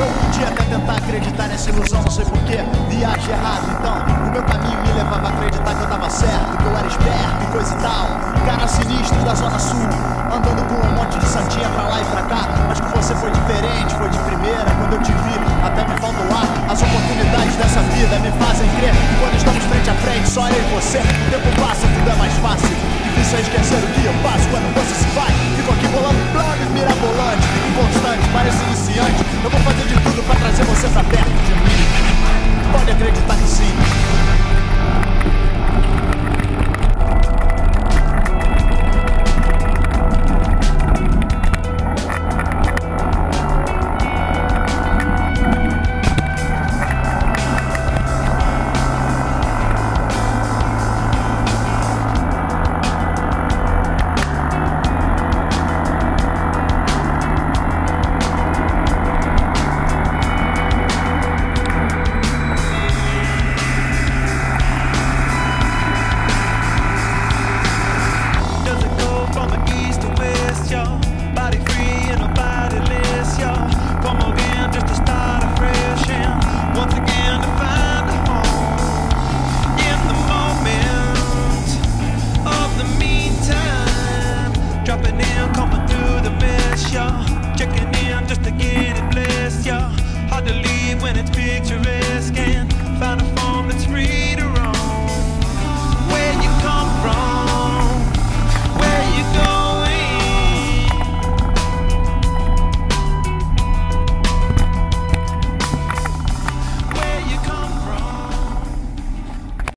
podia até tentar acreditar nessa ilusão, não sei porquê, viagem errado. Então, o meu caminho me levava a acreditar que eu tava certo, que eu era esperto e coisa e tal. Cara sinistro da Zona Sul, andando com um monte de santinha pra lá e pra cá. Mas com você foi diferente, foi de primeira. Quando eu te vi, até me falta o ar. As oportunidades dessa vida me fazem crer que quando estamos frente a frente, só eu e você, o tempo passa, tudo é mais fácil. Difícil é esquecer o que eu faço quando você se vai. Fico aqui bolando planos mirabolantes, fico constante, parece iniciante. Eu vou fazer